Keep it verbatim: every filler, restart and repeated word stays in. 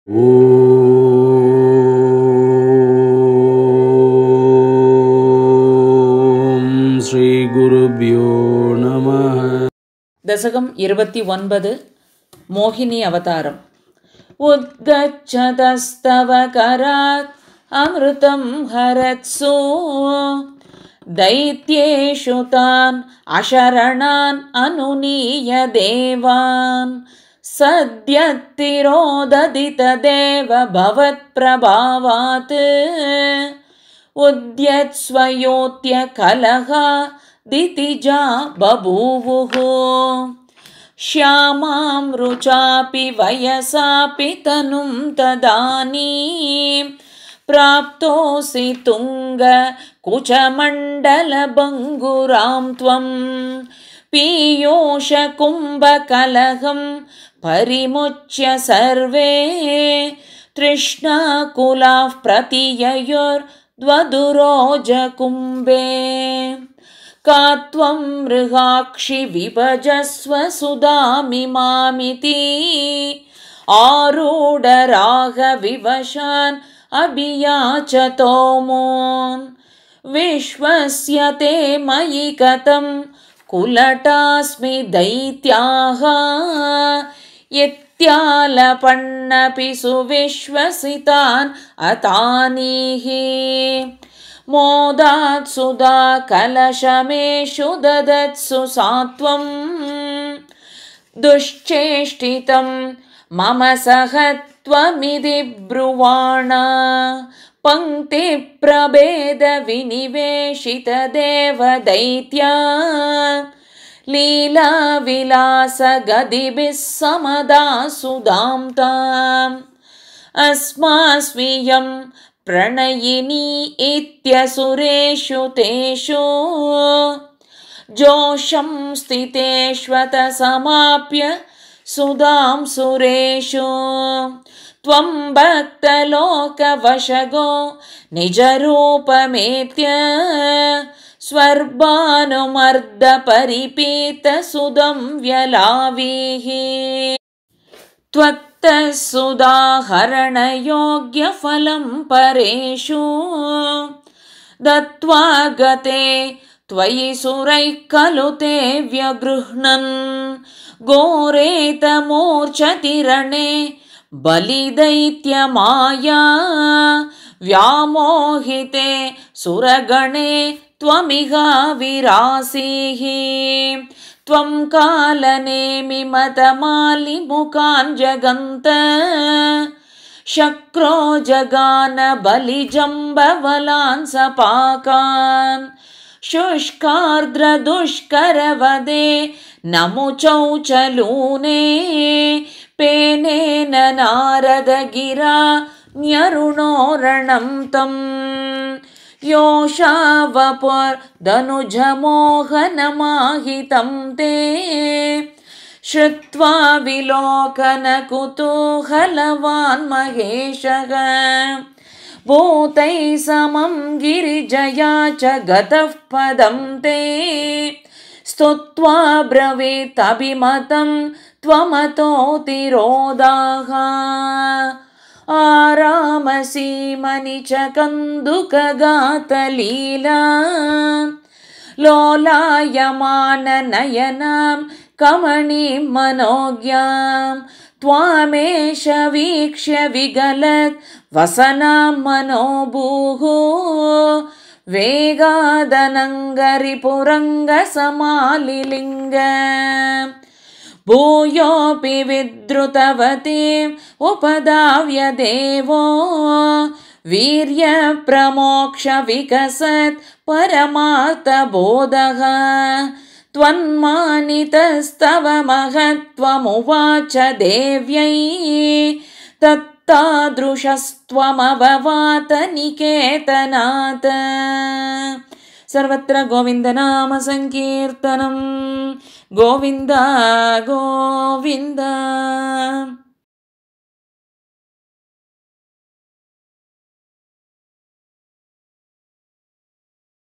ओम श्री गुरुभ्यो नमः। दशकम् इरुपति ओन्पदु मोहिनी अवतारम्। उद्गच्छतस्तव करात् अमृतं हरत्सु दैत्येषु तान् अशरणान् अनुनीय देवान् सद्यत्तिरोदधि तदेव भवत्प्रभावात् उद्यत्स्वयोत्य कलहा दितिजा बभूवुः श्यामां रुचापि वयसापि तनुं तदानीं प्राप्तोऽसि तुङ्ग कुचमण्डलभङ्गुरां त्वं पीयूषकुम्भकलहं परिमुच्य सर्वे तृष्णाकुलाः प्रतिययोर्द्वदुरोजकुम्भे का त्वं मृगाक्षि विभजस्व सुधामिमामिति आरूढरागविवशान् अभियाचतो मून् विश्वस्य ते मयि कथं कुलटास्मि दैत्याः इत्यालपन्नपि सुविश्वसितान् अतानीः मोदात् सुधा कलशमेषु ददत्सु सात्वं दुश्चेष्टितं मम सहत्वमिति ब्रुवाण पङ्क्तिप्रभेदविनिवेशितदेवदैत्या लीलाविलासगदिभिः समदा सुधां ताम् अस्मास्मियं प्रणयिनी इत्यसुरेषु तेषु जोषं स्थितेष्वत समाप्य सुधां सुरेषु त्वं भक्तलोकवशगो निजरूपमेत्य स्वर्भानुमर्दपरिपीतसुधं व्यलावीः त्वत्तसुधाहरणयोग्यफलं परेषु दत्त्वा गते त्वयि सुरैः खलु ते व्यगृह्णन् घोरेतमूर्छतिरणे बलिदैत्यमाया व्यामोहिते सुरगणे त्वमिहा विरासीः त्वं कालनेमिमतमालिमुखान् जगन्त शक्रो जगान बलिजम्बवलान् सपाकान् शुष्कार्द्रदुष्करवदे नमुचौचलूने पेनेन नारदगिरा न्यरुणोरणं तम् योषावपुर्धनुजमोहनमाहितं ते श्रुत्वा विलोकनकुतूहलवान् महेशः भूतैः समं गिरिजया च गतः पदं ते स्तुत्वा ब्रवीत् अभिमतं त्वमतोतिरोधाः आरामसीमनि च कन्दुकगातलीला लोलायमाननयनां कमणीं मनोज्ञां त्वामेष वीक्ष्य विगलत् वसनां मनोभूः वेगादनङ्गरिपुरङ्गसमालिलिङ्ग भूयोऽपि विद्रुतवतीम् उपधाव्य देवो वीर्यप्रमोक्षविकसत् परमार्थबोधः त्वन्मानितस्तव महत्त्वमुवाच देव्यै तत्तादृशस्त्वमभवात निकेतनात् सर्वत्र गोविन्दनाम संकीर्तनं गोविन्द गोविन्द।